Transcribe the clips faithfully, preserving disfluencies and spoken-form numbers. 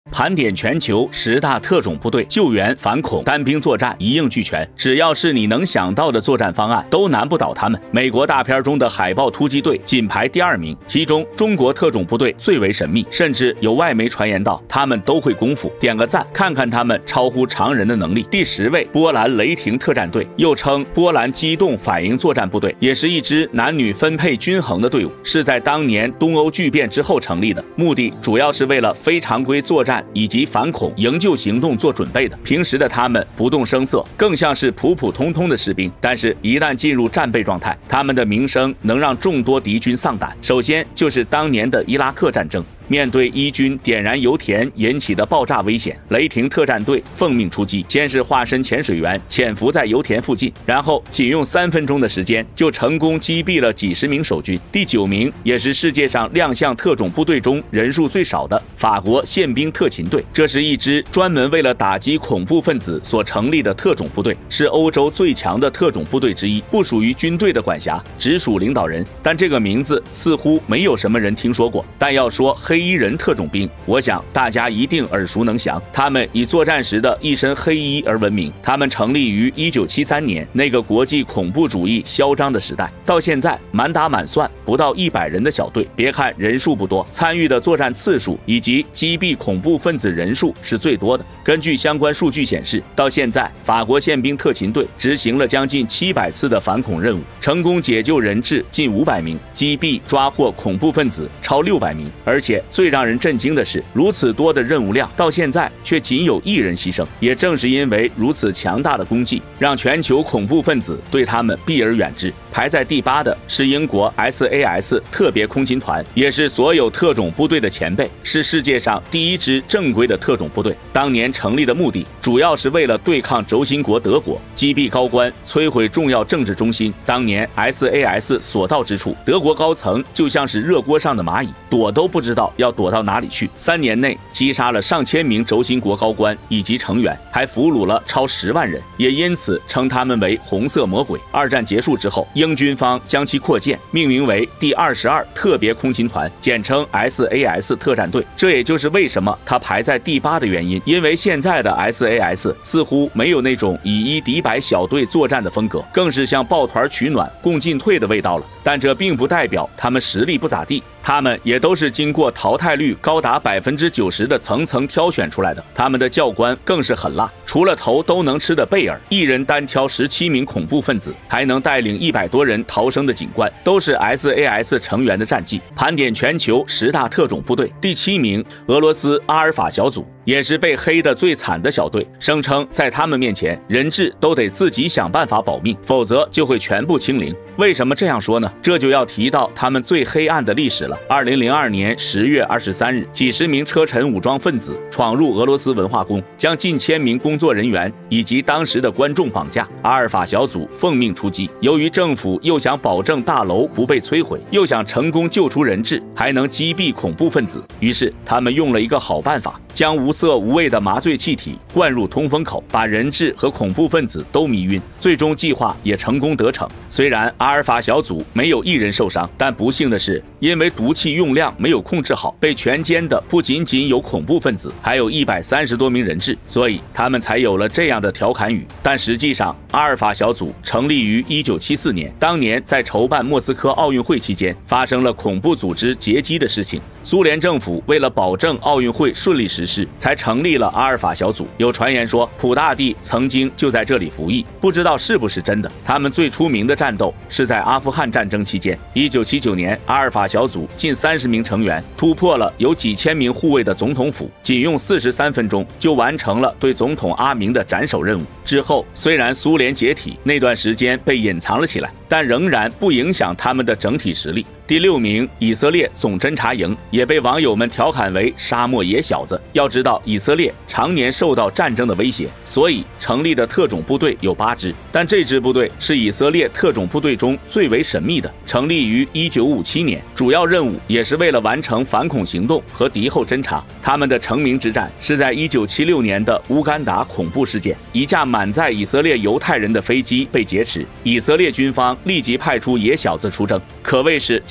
盘点全球十大特种部队，救援、反恐、单兵作战一应俱全，只要是你能想到的作战方案，都难不倒他们。美国大片中的海豹突击队仅排第二名，其中中国特种部队最为神秘，甚至有外媒传言到他们都会功夫，点个赞，看看他们超乎常人的能力。第十位，波兰雷霆特战队，又称波兰机动反应作战部队，也是一支男女分配均衡的队伍，是在当年东欧剧变之后成立的，目的主要是为了非常规作战以及反恐营救行动做准备的。平时的他们不动声色，更像是普普通通的士兵，但是一旦进入战备状态，他们的名声能让众多敌军丧胆。首先就是当年的伊拉克战争，面对伊军点燃油田引起的爆炸危险，雷霆特战队奉命出击，先是化身潜水员潜伏在油田附近，然后仅用三分钟的时间就成功击毙了几十名守军。第九名也是世界上亮相特种部队中人数最少的法国宪兵特勤队，这是一支专门为了打击恐怖分子所成立的特种部队，是欧洲最强的特种部队之一，不属于军队的管辖，直属领导人。但这个名字似乎没有什么人听说过。但要说黑衣人特种兵，我想大家一定耳熟能详，他们以作战时的一身黑衣而闻名。他们成立于一九七三年，那个国际恐怖主义嚣张的时代，到现在满打满算不到一百人的小队。别看人数不多，参与的作战次数以及击毙恐怖分子人数是最多的。根据相关数据显示，到现在法国宪兵特勤队执行了将近七百次的反恐任务，成功解救人质近五百名，击毙抓获恐怖分子超六百名。而且最让人震惊的是，如此多的任务量到现在却仅有一人牺牲。也正是因为如此强大的功绩，让全球恐怖分子对他们避而远之。排在第八的是英国 S A S 特别空勤团，也是所有特种部队的前辈，是世界上第一支正规的特种部队。当年成立的目的主要是为了对抗轴心国德国，击毙高官，摧毁重要政治中心。当年 S A S 所到之处，德国高层就像是热锅上的蚂蚁，躲都不知道要躲到哪里去。三年内击杀了上千名轴心国高官以及成员，还俘虏了超十万人，也因此称他们为红色魔鬼。二战结束之后，英军方将其扩建，命名为第二十二特别空勤团，简称 S A S 特战队。这也就是为什么它排在第八的原因，因为现在的 S A S 似乎没有那种以一敌百小队作战的风格，更是像抱团取暖共进退的味道了。但这并不代表他们实力不咋地，他们也都是经过淘汰率高达百分之九十的层层挑选出来的。他们的教官更是狠辣，除了头都能吃的贝尔，一人单挑十七名恐怖分子，还能带领一百多人逃生的警官，都是 S A S 成员的战绩。盘点全球十大特种部队，第七名，俄罗斯阿尔法小组，也是被黑的最惨的小队，声称在他们面前，人质都得自己想办法保命，否则就会全部清零。为什么这样说呢？这就要提到他们最黑暗的历史了。二零零二年十月二十三日，几十名车臣武装分子闯入俄罗斯文化宫，将近千名工作人员以及当时的观众绑架。阿尔法小组奉命出击，由于政府又想保证大楼不被摧毁，又想成功救出人质，还能击毙恐怖分子，于是他们用了一个好办法，将无色无味的麻醉气体灌入通风口，把人质和恐怖分子都迷晕。最终计划也成功得逞。虽然阿尔法小组没有一人受伤，但不幸的是，因为毒气用量没有控制好，被全歼的不仅仅有恐怖分子，还有一百三十多名人质，所以他们才有了这样的调侃语。但实际上，阿尔法小组成立于一九七四年，当年在筹办莫斯科奥运会期间，发生了恐怖组织劫机的事情。苏联政府为了保证奥运会顺利实施，才成立了阿尔法小组。有传言说，普大帝曾经就在这里服役，不知道是不是真的。他们最出名的战斗是在阿富汗战争期间。一九七九年，阿尔法小组近三十名成员突破了有几千名护卫的总统府，仅用四十三分钟就完成了对总统阿明的斩首任务。之后，虽然苏联解体那段时间被隐藏了起来，但仍然不影响他们的整体实力。第六名，以色列总侦察营，也被网友们调侃为沙漠野小子。要知道，以色列常年受到战争的威胁，所以成立的特种部队有八支，但这支部队是以色列特种部队中最为神秘的，成立于一九五七年，主要任务也是为了完成反恐行动和敌后侦察。他们的成名之战是在一九七六年的乌干达恐怖事件，一架满载以色列犹太人的飞机被劫持，以色列军方立即派出野小子出征，可谓是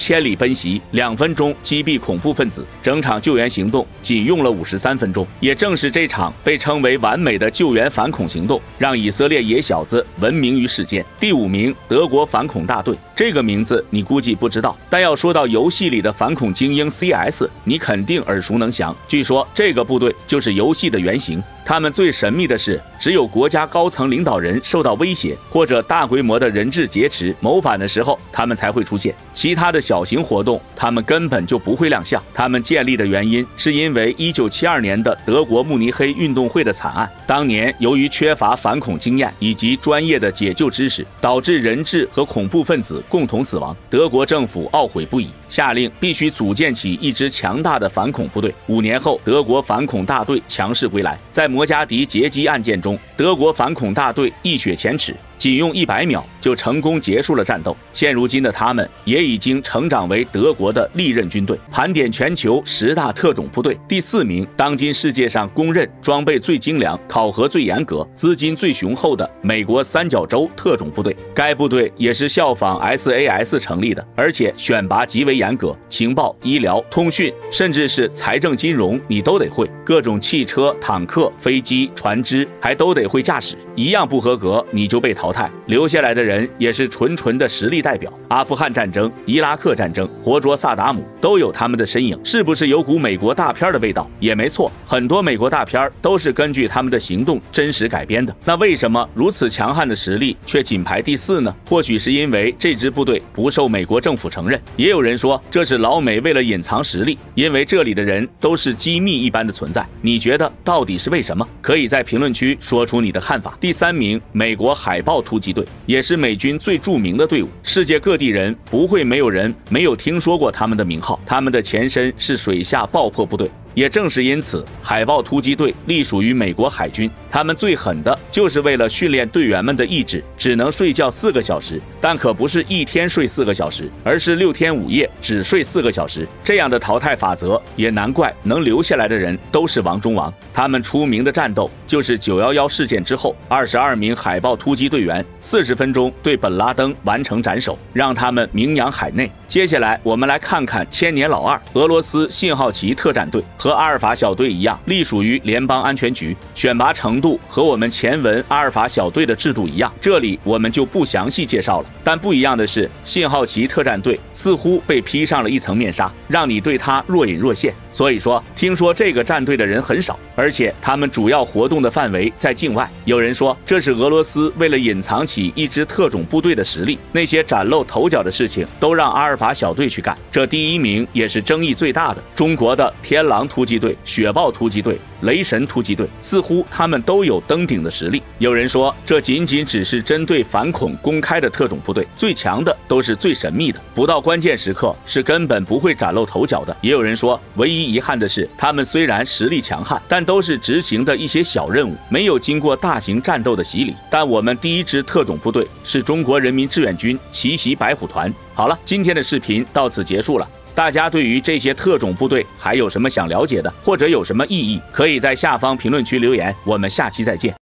千里奔袭，两分钟击毙恐怖分子，整场救援行动仅用了五十三分钟。也正是这场被称为完美的救援反恐行动，让以色列野小子闻名于世间。第五名，德国反恐大队，这个名字你估计不知道，但要说到游戏里的反恐精英 C S， 你肯定耳熟能详。据说这个部队就是游戏的原型。他们最神秘的是，只有国家高层领导人受到威胁或者大规模的人质劫持、谋反的时候，他们才会出现。其他的小型活动，他们根本就不会亮相。他们建立的原因是因为一九七二年的德国慕尼黑运动会的惨案。当年由于缺乏反恐经验以及专业的解救知识，导致人质和恐怖分子共同死亡。德国政府懊悔不已，下令必须组建起一支强大的反恐部队。五年后，德国反恐大队强势归来，在摩加迪劫机案件中，德国反恐大队一雪前耻，仅用一百秒就成功结束了战斗。现如今的他们也已经成长为德国的历任军队。盘点全球十大特种部队，第四名，当今世界上公认装备最精良、考核最严格、资金最雄厚的美国三角洲特种部队。该部队也是效仿 S A S 成立的，而且选拔极为严格，情报、医疗、通讯，甚至是财政金融你都得会，各种汽车、坦克、飞机、船只还都得会驾驶，一样不合格你就被淘汰。留下来的人也是纯纯的实力代表。阿富汗战争、伊拉克战争、活捉萨达姆都有他们的身影。是不是有股美国大片的味道？也没错，很多美国大片都是根据他们的行动真实改编的。那为什么如此强悍的实力却仅排第四呢？或许是因为这支部队不受美国政府承认，也有人说这是老美为了隐藏实力，因为这里的人都是机密一般的存在。你觉得到底是为什么？可以在评论区说出你的看法。第三名，美国海豹突击队，也是美军最著名的队伍，世界各地人不会没有人没有听说过他们的名号。他们的前身是水下爆破部队。也正是因此，海豹突击队隶属于美国海军。他们最狠的就是为了训练队员们的意志，只能睡觉四个小时，但可不是一天睡四个小时，而是六天五夜只睡四个小时。这样的淘汰法则，也难怪能留下来的人都是王中王。他们出名的战斗就是九一一事件之后，二十二名海豹突击队员四十分钟对本拉登完成斩首，让他们名扬海内。接下来我们来看看千年老二俄罗斯信号旗特战队。和阿尔法小队一样，隶属于联邦安全局，选拔程度和我们前文阿尔法小队的制度一样，这里我们就不详细介绍了。但不一样的是，信号旗特战队似乎被披上了一层面纱，让你对它若隐若现。所以说，听说这个战队的人很少，而且他们主要活动的范围在境外。有人说，这是俄罗斯为了隐藏起一支特种部队的实力，那些崭露头角的事情都让阿尔法小队去干。这第一名也是争议最大的，中国的天狼突击队、雪豹突击队、雷神突击队，似乎他们都有登顶的实力。有人说，这仅仅只是针对反恐公开的特种部队，最强的都是最神秘的，不到关键时刻是根本不会崭露头角的。也有人说，唯一遗憾的是，他们虽然实力强悍，但都是执行的一些小任务，没有经过大型战斗的洗礼。但我们第一支特种部队是中国人民志愿军奇袭白虎团。好了，今天的视频到此结束了。大家对于这些特种部队还有什么想了解的，或者有什么异议，可以在下方评论区留言。我们下期再见。